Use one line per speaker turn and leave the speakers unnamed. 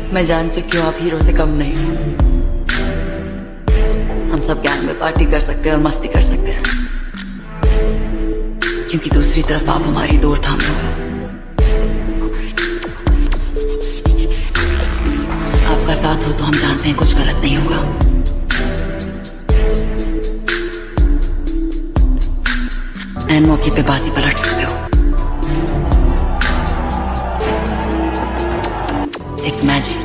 मैं जान चुकी हूँ आप हीरो से कम नहीं। हम सब गैंग में पार्टी कर सकते हैं और मस्ती कर सकते हैं, क्योंकि दूसरी तरफ आप हमारी डोर थाम लो। आपका साथ हो तो हम जानते हैं कुछ गलत नहीं होगा। ऐन मौके पे बाजी पलट सकते हो। एक मैजिक